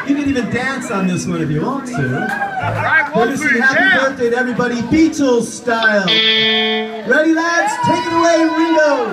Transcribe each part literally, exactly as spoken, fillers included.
You can even dance on this one if you want to. Right, We're gonna sing happy yeah. birthday to everybody, Beatles style. Ready, lads? Take it away, Ringo.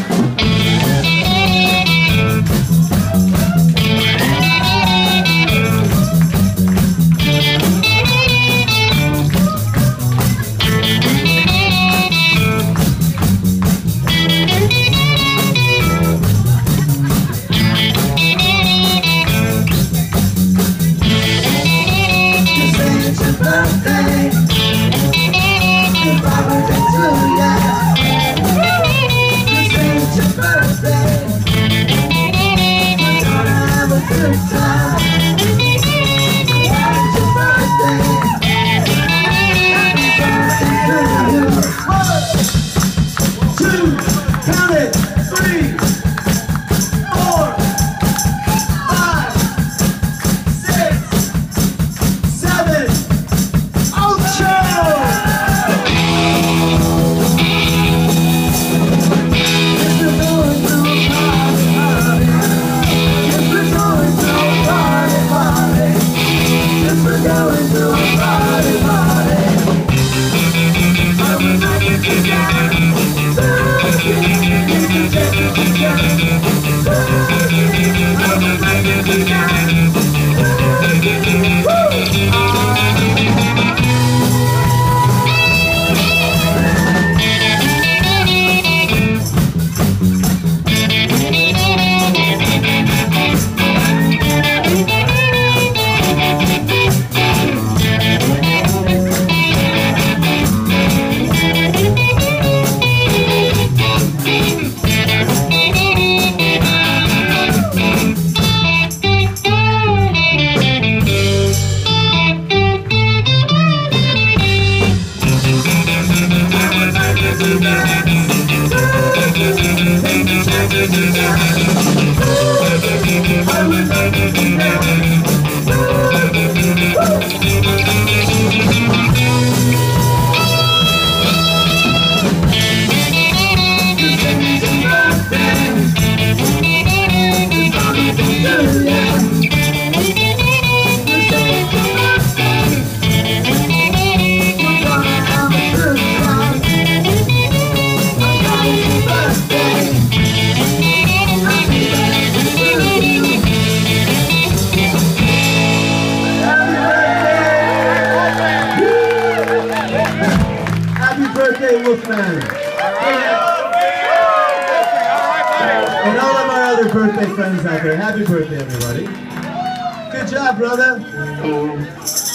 Birthday, Wolfman. And all of our other birthday friends out there, happy birthday, everybody. Good job, brother.